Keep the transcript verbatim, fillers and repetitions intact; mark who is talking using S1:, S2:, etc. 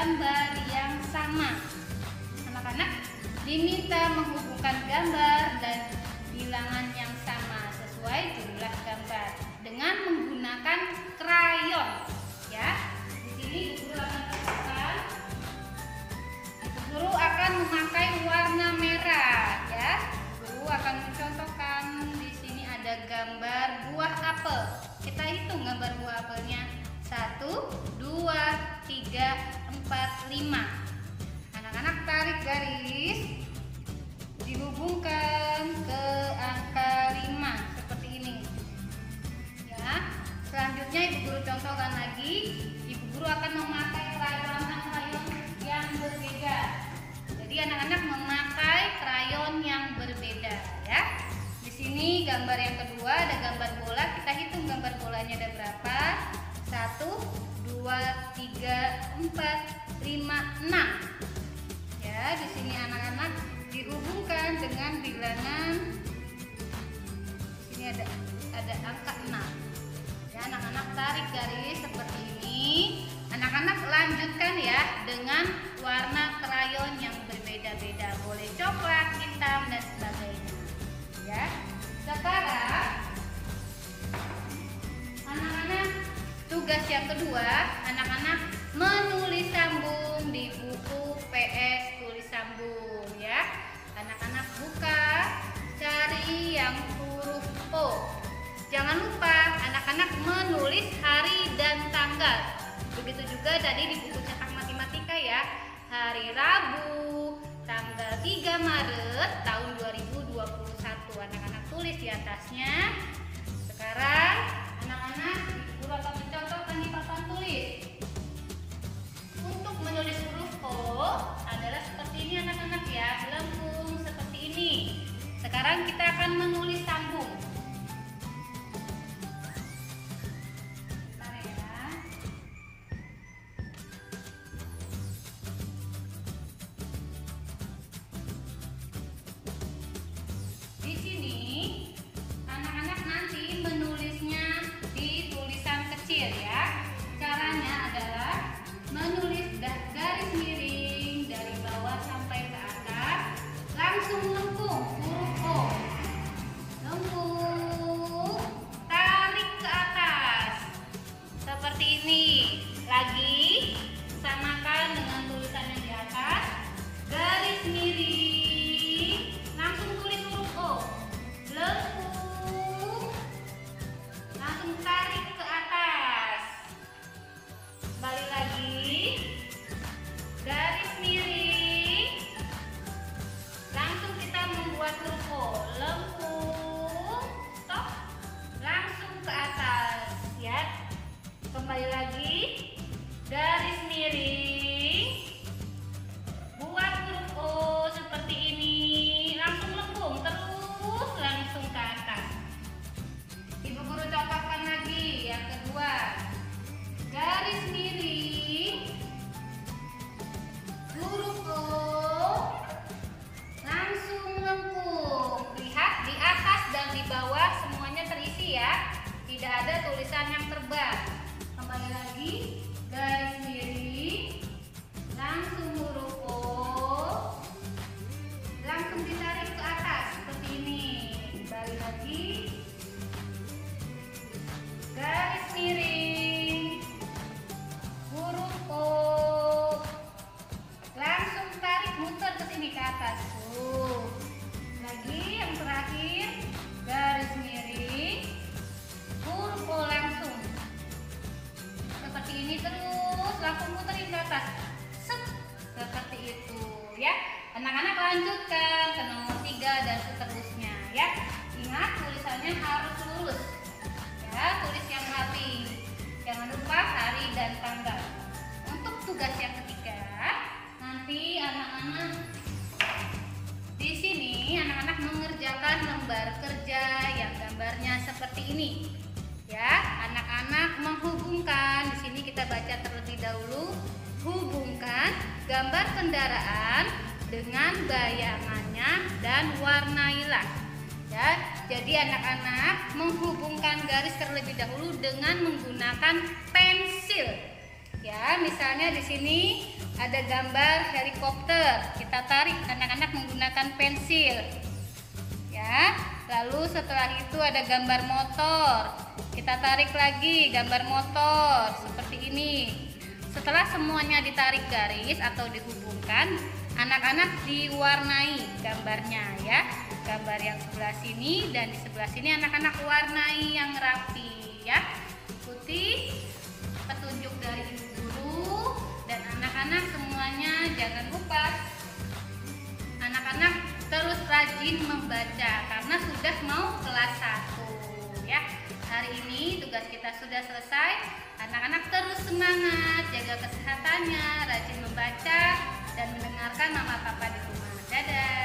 S1: gambar yang sama. Anak-anak diminta menghubungkan gambar dan bilangan yang sama sesuai jumlah gambar dengan menggunakan krayon. Ya, di sini Ibu Guru akan katakan, Ibu Guru akan memakai warna merah. Ya, Ibu Guru akan mencontohkan di sini ada gambar buah apel. Kita hitung gambar buah apelnya. Satu, dua, tiga, empat, lima. Anak-anak tarik garis, dihubungkan ke angka lima seperti ini. Ya, selanjutnya Ibu Guru contohkan lagi. Ibu Guru akan memakai krayon-krayon yang berbeda. Jadi anak-anak memakai krayon yang berbeda, ya. Di sini gambar yang kedua ada gambar bola. Kita hitung gambar bolanya ada berapa? Satu, dua, tiga, empat, lima, enam. Ya, di sini anak-anak dihubungkan dengan bilangan. Di sini ada ada angka enam. Ya, anak-anak tarik garis seperti ini. Anak-anak lanjutkan ya dengan warna krayon yang berbeda-beda. Boleh coklat, hitam dan sebagainya. Ya. Sekarang anak-anak tugas yang kedua, anak-anak menulis sambung di buku P S tulis sambung ya. Anak-anak buka, cari yang huruf O. Jangan lupa anak-anak menulis hari dan tanggal. Begitu juga tadi di buku cetak matematika ya. Hari Rabu, tanggal tiga Maret tahun dua ribu dua puluh satu. Anak-anak tulis di atasnya. Sekarang anak-anak Ibu akan mencontohkan di papan tulis. Untuk menulis huruf O adalah seperti ini anak-anak ya, lengkung seperti ini. Sekarang kita akan menulis sambung. Bentar ya. Di sini anak-anak nanti menulisnya di tulisan kecil ya. Caranya adalah menulis garis miring dari bawah sampai ke atas, langsung lengkung huruf O. Lengkung, tarik ke atas. Seperti ini. Lagi samakan dengan tulisan yang di atas. Garis miring, langsung tulis huruf O. Lengkung, langsung tarik ke atas. Kembali lagi, garis miring, langsung kita membuat huruf O. Lengkung, stop, langsung ke atas ya. Kembali lagi, garis miring, buat huruf O seperti ini, langsung lengkung, terus langsung ke atas. Ibu Guru contohkan lagi yang kedua. Garis miring, huruf O, langsung lengkung. Lihat di atas dan di bawah semuanya terisi ya. Tidak ada tulisan yang terbang. Kembali lagi, garis miring, langsung huruf O, langsung ditarik ke atas seperti ini. Kembali lagi, garis miring, huruf O, langsung tarik muter ke sini ke atas. Tuh. Lagi yang terakhir, garis miring, huruf O langsung. Seperti ini terus, langsung muterin ke atas. Set. Seperti itu ya. Anak-anak lanjutkan ke nomor tiga dan seterusnya ya. Ingat tulisannya harus lurus. Ya, tulis yang rapi. Jangan lupa hari dan tanggal. Untuk tugas yang ketiga, nanti anak-anak di sini anak-anak mengerjakan lembar kerja yang gambarnya seperti ini. Ya, anak-anak menghubungkan. Di sini kita baca terlebih dahulu. Hubungkan gambar kendaraan dengan bayangannya dan warnailah. Ya, jadi anak-anak menghubungkan garis terlebih dahulu dengan menggunakan pensil. Ya, misalnya di sini ada gambar helikopter. Kita tarik anak-anak menggunakan pensil. Ya. Lalu setelah itu ada gambar motor. Kita tarik lagi gambar motor seperti ini. Setelah semuanya ditarik garis atau dihubungkan, anak-anak diwarnai gambarnya ya. Gambar yang sebelah sini dan di sebelah sini anak-anak warnai yang rapi ya. Ikuti petunjuk dari ibu guru dan anak-anak semuanya jangan lupa anak-anak terus rajin membaca karena sudah mau kelas satu ya. Hari ini tugas kita sudah selesai. Anak-anak terus semangat, jaga kesehatannya, rajin membaca dan mendengarkan mama papa di rumah. Dadah.